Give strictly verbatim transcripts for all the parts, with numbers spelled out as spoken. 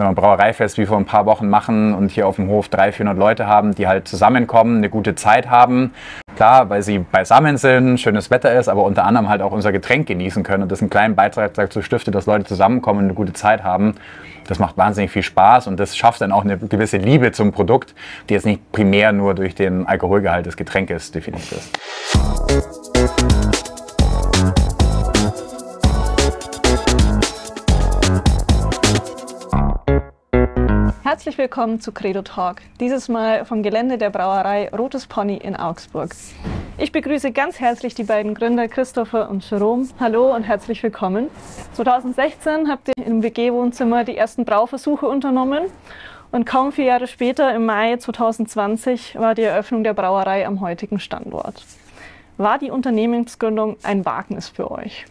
wenn wir ein Brauereifest wie vor ein paar Wochen machen und hier auf dem Hof dreihundert, vierhundert Leute haben, die halt zusammenkommen, eine gute Zeit haben. Klar, weil sie beisammen sind, schönes Wetter ist, aber unter anderem halt auch unser Getränk genießen können und das einen kleinen Beitrag dazu stiftet, dass Leute zusammenkommen und eine gute Zeit haben. Das macht wahnsinnig viel Spaß und das schafft dann auch eine gewisse Liebe zum Produkt, die jetzt nicht primär nur durch den Alkoholgehalt des Getränkes definiert ist. Herzlich willkommen zu Credo Talk, dieses Mal vom Gelände der Brauerei Rotes Pony in Augsburg. Ich begrüße ganz herzlich die beiden Gründer Christopher und Jerome. Hallo und herzlich willkommen. zweitausendsechzehn habt ihr im W G-Wohnzimmer die ersten Brauversuche unternommen und kaum vier Jahre später, im Mai zweitausendzwanzig, war die Eröffnung der Brauerei am heutigen Standort. War die Unternehmensgründung ein Wagnis für euch?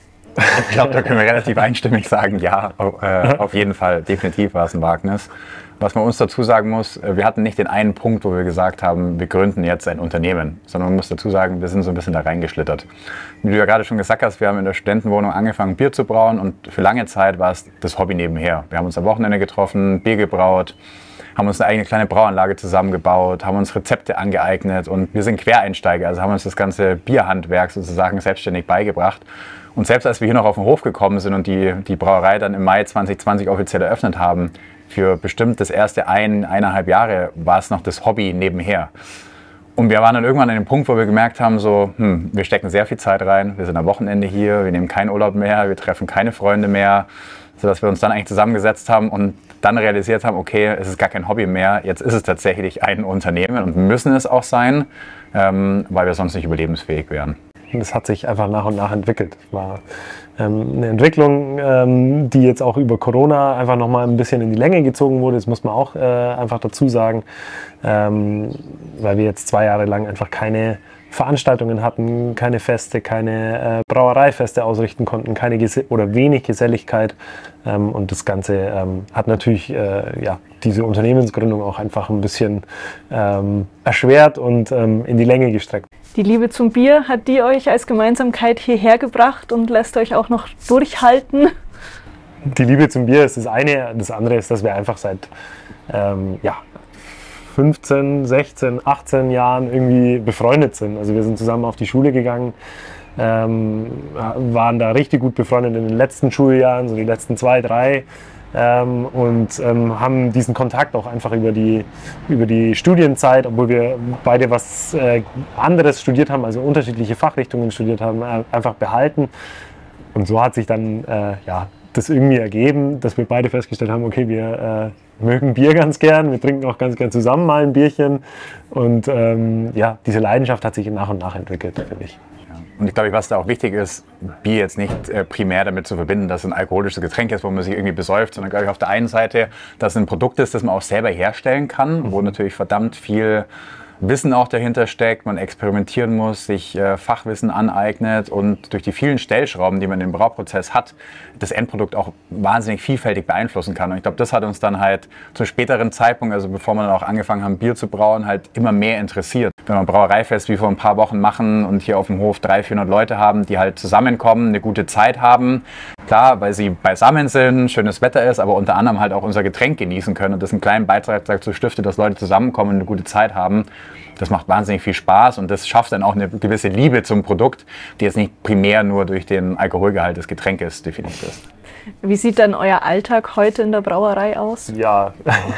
Ich glaube, da können wir relativ einstimmig sagen, ja, äh, auf jeden Fall, definitiv war es ein Wagnis. Was man uns dazu sagen muss, wir hatten nicht den einen Punkt, wo wir gesagt haben, wir gründen jetzt ein Unternehmen, sondern man muss dazu sagen, wir sind so ein bisschen da reingeschlittert. Wie du ja gerade schon gesagt hast, wir haben in der Studentenwohnung angefangen, Bier zu brauen und für lange Zeit war es das Hobby nebenher. Wir haben uns am Wochenende getroffen, Bier gebraut, haben uns eine eigene kleine Brauanlage zusammengebaut, haben uns Rezepte angeeignet und wir sind Quereinsteiger, also haben uns das ganze Bierhandwerk sozusagen selbstständig beigebracht. Und selbst als wir hier noch auf den Hof gekommen sind und die, die Brauerei dann im Mai zweitausendzwanzig offiziell eröffnet haben, für bestimmt das erste ein, eineinhalb Jahre war es noch das Hobby nebenher. Und wir waren dann irgendwann an dem Punkt, wo wir gemerkt haben, so, hm, wir stecken sehr viel Zeit rein, wir sind am Wochenende hier, wir nehmen keinen Urlaub mehr, wir treffen keine Freunde mehr, sodass wir uns dann eigentlich zusammengesetzt haben und dann realisiert haben, okay, es ist gar kein Hobby mehr, jetzt ist es tatsächlich ein Unternehmen und müssen es auch sein, ähm, weil wir sonst nicht überlebensfähig wären. Und es hat sich einfach nach und nach entwickelt. Es war ähm, eine Entwicklung, ähm, die jetzt auch über Corona einfach nochmal ein bisschen in die Länge gezogen wurde. Das muss man auch äh, einfach dazu sagen, ähm, weil wir jetzt zwei Jahre lang einfach keine Veranstaltungen hatten, keine Feste, keine äh, Brauereifeste ausrichten konnten, keine Ges- oder wenig Geselligkeit. Ähm, und das Ganze ähm, hat natürlich äh, ja, diese Unternehmensgründung auch einfach ein bisschen ähm, erschwert und ähm, in die Länge gestreckt. Die Liebe zum Bier, hat die euch als Gemeinsamkeit hierher gebracht und lässt euch auch noch durchhalten? Die Liebe zum Bier ist das eine. Das andere ist, dass wir einfach seit ähm, ja, fünfzehn, sechzehn, achtzehn Jahren irgendwie befreundet sind. Also wir sind zusammen auf die Schule gegangen, ähm, waren da richtig gut befreundet in den letzten Schuljahren, so die letzten zwei, drei. Ähm, und ähm, haben diesen Kontakt auch einfach über die, über die Studienzeit, obwohl wir beide was äh, anderes studiert haben, also unterschiedliche Fachrichtungen studiert haben, äh, einfach behalten. Und so hat sich dann äh, ja, das irgendwie ergeben, dass wir beide festgestellt haben, okay, wir äh, mögen Bier ganz gern, wir trinken auch ganz gern zusammen mal ein Bierchen. Und ähm, ja, diese Leidenschaft hat sich nach und nach entwickelt, finde ich. Und ich glaube, was da auch wichtig ist, Bier jetzt nicht äh, primär damit zu verbinden, dass es ein alkoholisches Getränk ist, wo man sich irgendwie besäuft, sondern glaube ich auf der einen Seite, dass es ein Produkt ist, das man auch selber herstellen kann, wo natürlich verdammt viel Wissen auch dahinter steckt, man experimentieren muss, sich äh, Fachwissen aneignet und durch die vielen Stellschrauben, die man im Brauprozess hat, das Endprodukt auch wahnsinnig vielfältig beeinflussen kann. Und ich glaube, das hat uns dann halt zum späteren Zeitpunkt, also bevor wir dann auch angefangen haben, Bier zu brauen, halt immer mehr interessiert. Wenn wir ein Brauereifest wie vor ein paar Wochen machen und hier auf dem Hof dreihundert, vierhundert Leute haben, die halt zusammenkommen, eine gute Zeit haben, klar, weil sie beisammen sind, schönes Wetter ist, aber unter anderem halt auch unser Getränk genießen können und das einen kleinen Beitrag dazu stiftet, dass Leute zusammenkommen und eine gute Zeit haben. Das macht wahnsinnig viel Spaß und das schafft dann auch eine gewisse Liebe zum Produkt, die jetzt nicht primär nur durch den Alkoholgehalt des Getränkes definiert ist. Wie sieht dann euer Alltag heute in der Brauerei aus? Ja,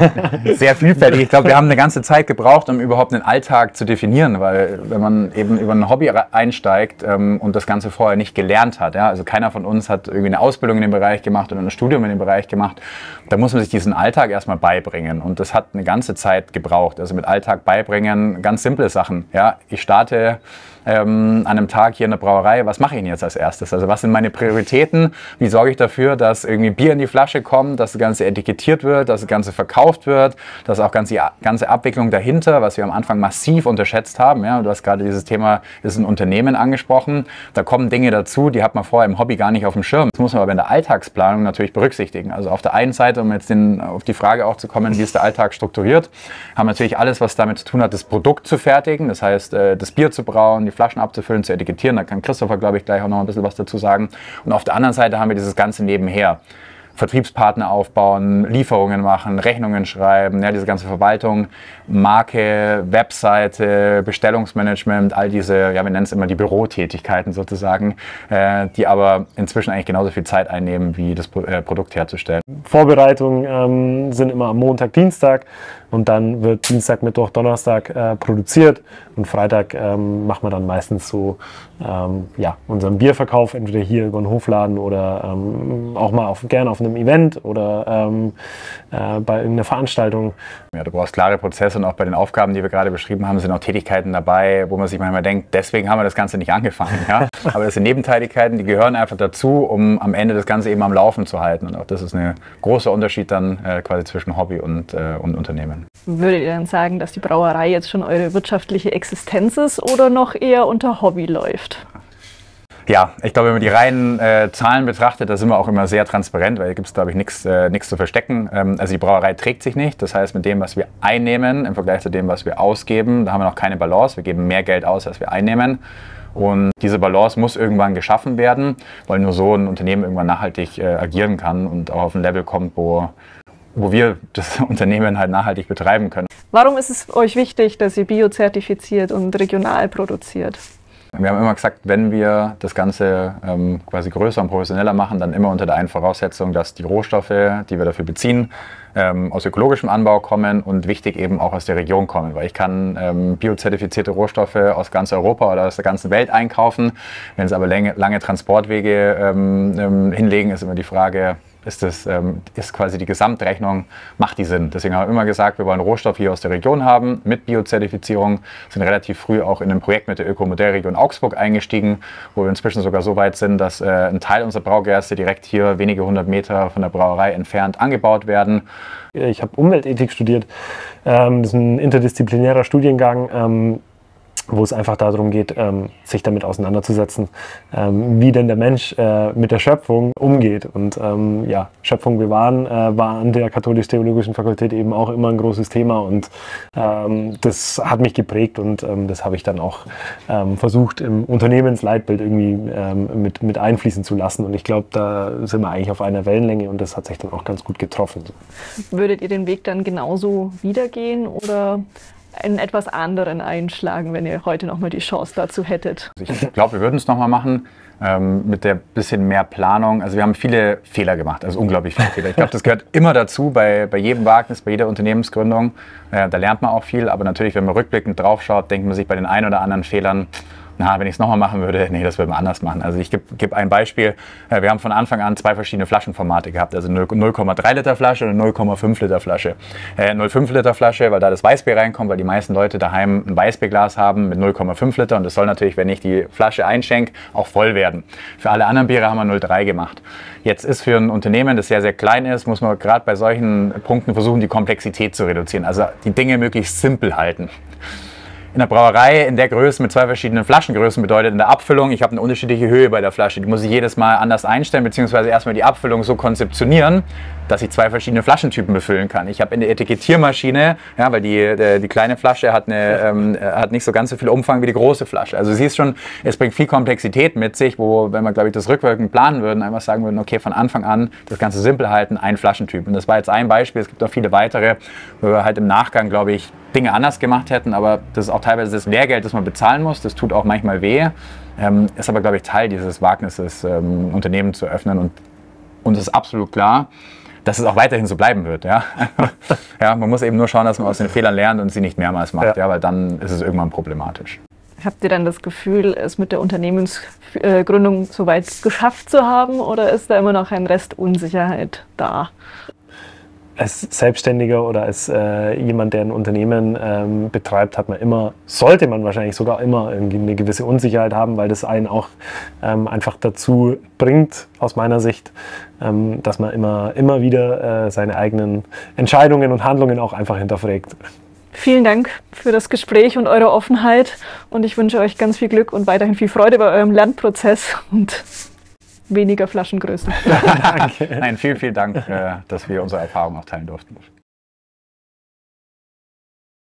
sehr vielfältig. Ich glaube, wir haben eine ganze Zeit gebraucht, um überhaupt einen Alltag zu definieren, weil wenn man eben über ein Hobby einsteigt ähm, und das Ganze vorher nicht gelernt hat, ja, also keiner von uns hat irgendwie eine Ausbildung in dem Bereich gemacht oder ein Studium in dem Bereich gemacht, da muss man sich diesen Alltag erstmal beibringen und das hat eine ganze Zeit gebraucht. Also mit Alltag beibringen, ganz simple Sachen. Ja, ich starte Ähm, an einem Tag hier in der Brauerei, was mache ich denn jetzt als erstes? Also was sind meine Prioritäten? Wie sorge ich dafür, dass irgendwie Bier in die Flasche kommt, dass das Ganze etikettiert wird, dass das Ganze verkauft wird, dass auch ganz die ganze Abwicklung dahinter, was wir am Anfang massiv unterschätzt haben. Ja, du hast gerade dieses Thema, das ist ein Unternehmen angesprochen. Da kommen Dinge dazu, die hat man vorher im Hobby gar nicht auf dem Schirm. Das muss man aber in der Alltagsplanung natürlich berücksichtigen. Also auf der einen Seite, um jetzt den, auf die Frage auch zu kommen, wie ist der Alltag strukturiert, haben wir natürlich alles, was damit zu tun hat, das Produkt zu fertigen. Das heißt, das Bier zu brauen, die Flaschen abzufüllen, zu etikettieren. Da kann Christopher, glaube ich, gleich auch noch ein bisschen was dazu sagen. Und auf der anderen Seite haben wir dieses Ganze nebenher. Vertriebspartner aufbauen, Lieferungen machen, Rechnungen schreiben, ja, diese ganze Verwaltung, Marke, Webseite, Bestellungsmanagement, all diese, ja, wir nennen es immer die Bürotätigkeiten sozusagen, äh, die aber inzwischen eigentlich genauso viel Zeit einnehmen, wie das Pro äh, Produkt herzustellen. Vorbereitungen ähm, sind immer am Montag, Dienstag und dann wird Dienstag, Mittwoch, Donnerstag äh, produziert und Freitag ähm, machen wir dann meistens so ähm, ja, unseren Bierverkauf, entweder hier über den Hofladen oder ähm, auch mal auf, gerne auf einem Event oder ähm, äh, bei irgendeiner Veranstaltung. Ja, du brauchst klare Prozesse und auch bei den Aufgaben, die wir gerade beschrieben haben, sind auch Tätigkeiten dabei, wo man sich manchmal denkt, deswegen haben wir das Ganze nicht angefangen. Ja? Aber das sind Nebentätigkeiten, die gehören einfach dazu, um am Ende das Ganze eben am Laufen zu halten. Und auch das ist ein großer Unterschied dann äh, quasi zwischen Hobby und, äh, und Unternehmen. Würdet ihr dann sagen, dass die Brauerei jetzt schon eure wirtschaftliche Existenz ist oder noch eher unter Hobby läuft? Ja, ich glaube, wenn man die reinen äh, Zahlen betrachtet, da sind wir auch immer sehr transparent, weil hier gibt es, glaube ich, nichts äh, nichts zu verstecken. Ähm, also die Brauerei trägt sich nicht. Das heißt, mit dem, was wir einnehmen, im Vergleich zu dem, was wir ausgeben, da haben wir noch keine Balance. Wir geben mehr Geld aus, als wir einnehmen. Und diese Balance muss irgendwann geschaffen werden, weil nur so ein Unternehmen irgendwann nachhaltig äh, agieren kann und auch auf ein Level kommt, wo, wo wir das Unternehmen halt nachhaltig betreiben können. Warum ist es euch wichtig, dass ihr biozertifiziert und regional produziert? Wir haben immer gesagt, wenn wir das Ganze ähm, quasi größer und professioneller machen, dann immer unter der einen Voraussetzung, dass die Rohstoffe, die wir dafür beziehen, ähm, aus ökologischem Anbau kommen und wichtig eben auch aus der Region kommen. Weil ich kann ähm, biozertifizierte Rohstoffe aus ganz Europa oder aus der ganzen Welt einkaufen. Wenn es aber lange, lange Transportwege ähm, ähm, hinlegen, ist immer die Frage, ist, das, ähm, ist quasi die Gesamtrechnung, macht die Sinn. Deswegen haben wir immer gesagt, wir wollen Rohstoff hier aus der Region haben, mit Biozertifizierung, sind relativ früh auch in ein Projekt mit der Ökomodellregion Augsburg eingestiegen, wo wir inzwischen sogar so weit sind, dass äh, ein Teil unserer Braugerste direkt hier wenige hundert Meter von der Brauerei entfernt angebaut werden. Ich habe Umweltethik studiert, ähm, das ist ein interdisziplinärer Studiengang, ähm, wo es einfach darum geht, ähm, sich damit auseinanderzusetzen, ähm, wie denn der Mensch äh, mit der Schöpfung umgeht. Und ähm, ja, Schöpfung bewahren äh, war an der Katholisch-Theologischen Fakultät eben auch immer ein großes Thema und ähm, das hat mich geprägt und ähm, das habe ich dann auch ähm, versucht im Unternehmensleitbild irgendwie ähm, mit, mit einfließen zu lassen. Und ich glaube, da sind wir eigentlich auf einer Wellenlänge und das hat sich dann auch ganz gut getroffen. Würdet ihr den Weg dann genauso wiedergehen oder einen etwas anderen einschlagen, wenn ihr heute noch mal die Chance dazu hättet? Ich glaube, wir würden es noch mal machen, ähm, mit der bisschen mehr Planung. Also wir haben viele Fehler gemacht, also unglaublich viele Fehler. Ich glaube, das gehört immer dazu bei, bei jedem Wagnis, bei jeder Unternehmensgründung. Äh, da lernt man auch viel, aber natürlich, wenn man rückblickend drauf schaut, denkt man sich bei den ein oder anderen Fehlern, na, wenn ich es nochmal machen würde, nee, das würde man anders machen. Also ich gebe geb ein Beispiel. Wir haben von Anfang an zwei verschiedene Flaschenformate gehabt, also null Komma drei Liter Flasche und null Komma fünf Liter Flasche. Äh, null Komma fünf Liter Flasche, weil da das Weißbier reinkommt, weil die meisten Leute daheim ein Weißbierglas haben mit null Komma fünf Liter und das soll natürlich, wenn ich die Flasche einschenke, auch voll werden. Für alle anderen Biere haben wir null Komma drei gemacht. Jetzt ist für ein Unternehmen, das sehr, sehr klein ist, muss man gerade bei solchen Punkten versuchen, die Komplexität zu reduzieren, also die Dinge möglichst simpel halten. In der Brauerei in der Größe mit zwei verschiedenen Flaschengrößen bedeutet in der Abfüllung, ich habe eine unterschiedliche Höhe bei der Flasche. Die muss ich jedes Mal anders einstellen, beziehungsweise erstmal die Abfüllung so konzeptionieren, dass ich zwei verschiedene Flaschentypen befüllen kann. Ich habe in der Etikettiermaschine, ja, weil die, die, die kleine Flasche hat, eine, ähm, hat nicht so ganz so viel Umfang wie die große Flasche. Also siehst schon, es bringt viel Komplexität mit sich, wo, wenn wir, glaube ich, das rückwirkend planen würden, einfach sagen würden, okay, von Anfang an das Ganze simpel halten, ein Flaschentyp. Und das war jetzt ein Beispiel, es gibt auch viele weitere, wo wir halt im Nachgang, glaube ich, Dinge anders gemacht hätten, aber das ist auch teilweise das Lehrgeld, das man bezahlen muss, das tut auch manchmal weh, ähm, ist aber, glaube ich, Teil dieses Wagnisses, ähm, Unternehmen zu öffnen und uns ist absolut klar, dass es auch weiterhin so bleiben wird. Ja? Ja, man muss eben nur schauen, dass man aus den Fehlern lernt und sie nicht mehrmals macht, ja. Ja, weil dann ist es irgendwann problematisch. Habt ihr dann das Gefühl, es mit der Unternehmensgründung soweit geschafft zu haben oder ist da immer noch ein Rest Unsicherheit da? Als Selbstständiger oder als äh, jemand, der ein Unternehmen ähm, betreibt, hat man immer, sollte man wahrscheinlich sogar immer irgendwie eine gewisse Unsicherheit haben, weil das einen auch ähm, einfach dazu bringt, aus meiner Sicht, ähm, dass man immer, immer wieder äh, seine eigenen Entscheidungen und Handlungen auch einfach hinterfragt. Vielen Dank für das Gespräch und eure Offenheit und ich wünsche euch ganz viel Glück und weiterhin viel Freude bei eurem Lernprozess und weniger Flaschengrößen. Nein, vielen, vielen Dank, dass wir unsere Erfahrungen auch teilen durften.